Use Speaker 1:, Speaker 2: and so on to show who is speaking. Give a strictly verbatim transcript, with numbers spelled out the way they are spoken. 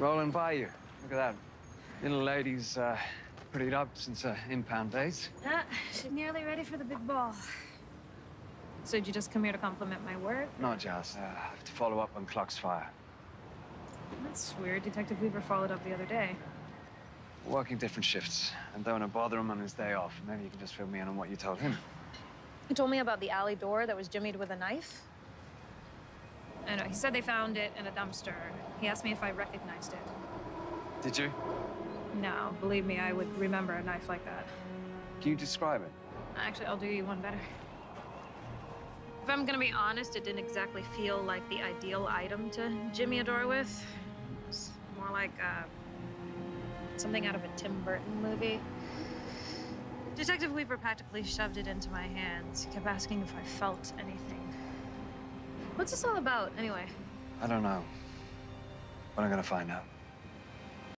Speaker 1: Rolling by you. Look at that. Little lady's uh, prettied up since her impound days.
Speaker 2: Yeah, she's nearly ready for the big ball. So did you just come here to compliment my work?
Speaker 1: No, Jazz. Uh, I have to follow up on Clock's fire.
Speaker 2: That's weird. Detective Weaver followed up the other day.
Speaker 1: Working different shifts. And don't want to bother him on his day off. Maybe you can just fill me in on what you told him.
Speaker 2: He told me about the alley door that was jimmied with a knife. I know. He said they found it in a dumpster. He asked me if I recognized it.
Speaker 1: Did you?
Speaker 2: No, believe me, I would remember a knife like that.
Speaker 1: Can you describe it?
Speaker 2: Actually, I'll do you one better. If I'm gonna be honest, it didn't exactly feel like the ideal item to jimmy a door with. It's more like uh, something out of a Tim Burton movie. Detective Weaver practically shoved it into my hands. He kept asking if I felt anything. What's this all about, anyway?
Speaker 1: I don't know. But I'm gonna find out.